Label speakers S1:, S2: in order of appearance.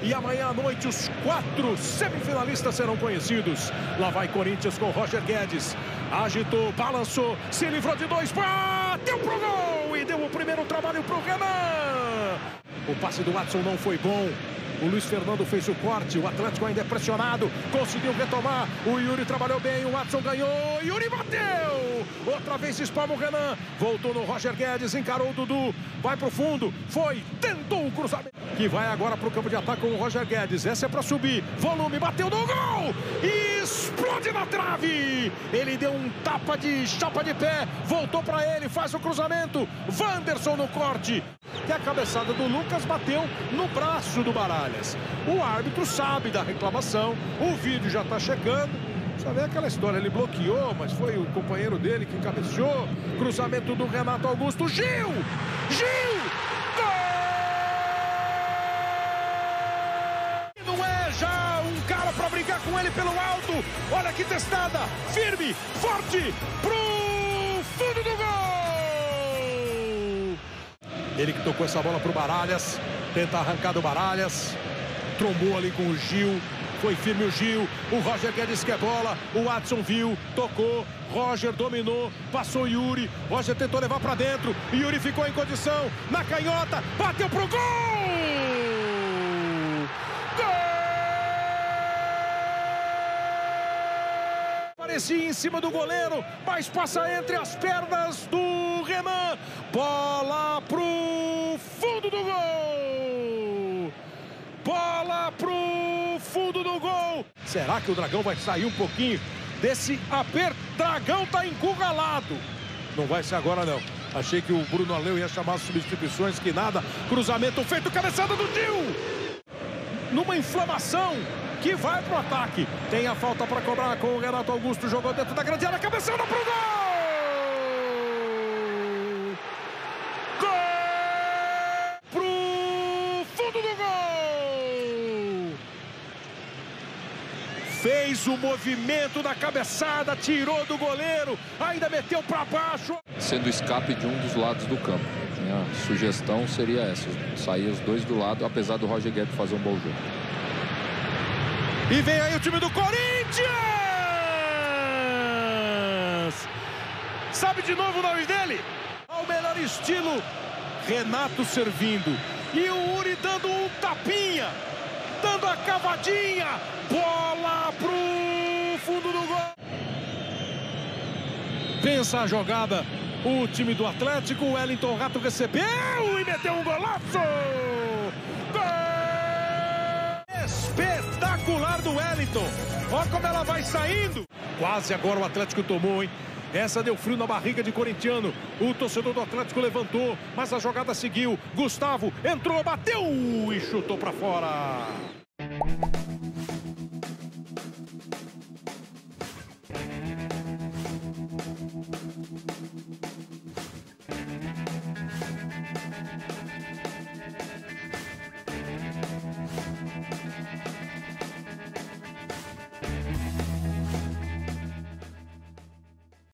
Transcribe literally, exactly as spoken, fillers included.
S1: E amanhã à noite os quatro semifinalistas serão conhecidos. Lá vai Corinthians com Roger Guedes. Agitou, balançou, se livrou de dois, bateu pro gol e deu o primeiro trabalho pro Renan. O passe do Watson não foi bom. O Luiz Fernando fez o corte, o Atlético ainda é pressionado, conseguiu retomar, o Yuri trabalhou bem, o Watson ganhou, Yuri bateu! Outra vez espalma o Renan, voltou no Roger Guedes, encarou o Dudu, vai pro fundo, foi, tentou o cruzamento, que vai agora pro campo de ataque com o Roger Guedes, essa é pra subir, volume, bateu no gol, e explode na trave! Ele deu um tapa de chapa de pé, voltou pra ele, faz o cruzamento, Wanderson no corte. Que a cabeçada do Lucas bateu no braço do Baralhas. O árbitro sabe da reclamação, o vídeo já está checando. Sabe aquela história, ele bloqueou, mas foi o companheiro dele que cabeceou. Cruzamento do Renato Augusto, Gil! Gil! Gol! Não é já um cara para brigar com ele pelo alto. Olha que testada, firme, forte, pro fundo do gol! Ele que tocou essa bola pro Baralhas, tenta arrancar do Baralhas, trombou ali com o Gil, foi firme o Gil, o Roger Guedes quer bola, o Watson viu, tocou, Roger dominou, passou o Yuri, Roger tentou levar pra dentro, Yuri ficou em condição, na canhota, bateu pro gol! Gol! Parecia em cima do goleiro, mas passa entre as pernas do Renan, bola pro fundo do gol! Bola pro fundo do gol! Será que o Dragão vai sair um pouquinho desse aperto? Dragão tá encurralado. Não vai ser agora não. Achei que o Bruno Aleu ia chamar as substituições, que nada. Cruzamento feito, cabeçada do Gil! Numa inflamação que vai pro ataque. Tem a falta para cobrar com o Renato Augusto, jogou dentro da grande área, cabeçada pro gol! Fez o movimento da cabeçada, tirou do goleiro, ainda meteu para baixo.
S2: Sendo escape de um dos lados do campo. Minha sugestão seria essa, sair os dois do lado, apesar do Roger Guedes fazer um bom jogo.
S1: E vem aí o time do Corinthians! Sabe de novo o nome dele? Ao melhor estilo, Renato servindo. E o Uri dando um tapinha, dando a cavadinha. Bola pro fundo do gol. Pensa a jogada. O time do Atlético, o Wellington Rato recebeu e meteu um golaço. Gol! Espetacular do Wellington. Olha como ela vai saindo. Quase agora o Atlético tomou, hein? Essa deu frio na barriga de corintiano. O torcedor do Atlético levantou, mas a jogada seguiu. Gustavo entrou, bateu e chutou para fora.